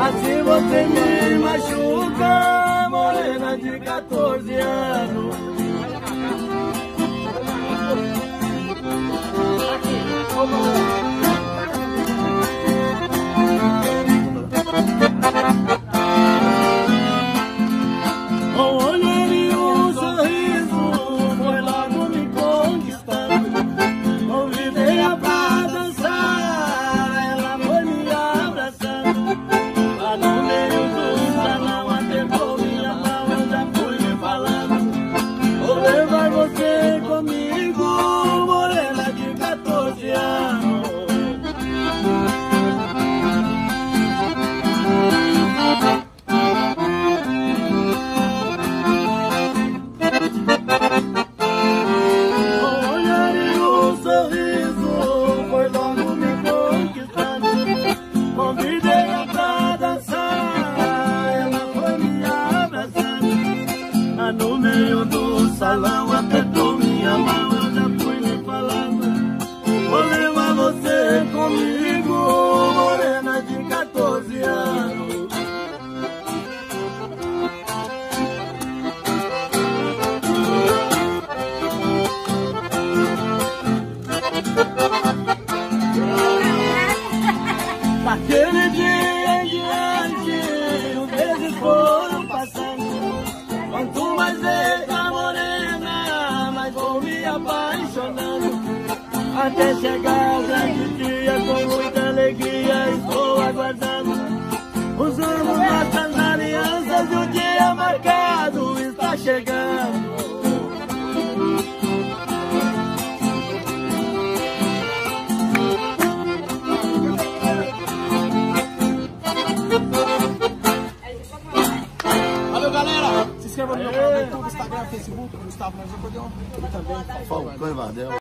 Assim você me machuca, morena de 14 anos. Com olhar e um sorriso, foi logo me conquistando. Convidei-a pra dançar, ela foi me abraçando. Lá no meio do salão apertou minha mão, eu já fui me falando. Vou levar você comigo, morena de 14 anos. Convidei-a pra dançar, ela foi me abraçando. Lá no meio do salão apertou minha mão, eu já fui me falando. Vou levar você comigo, morena de 14 anos. Daquele dia em diante, os meses foram passando. Quanto mais vejo a morena, mais vou me apaixonando. Até chegar o grande dia, com muita alegria estou aguardando. Usamos nossas alianças e o dia marcado está chegando. Valeu, galera! Se inscreva no meu canal no YouTube, Instagram, Facebook, Gustavo Marins Acordeon. E também, por favor.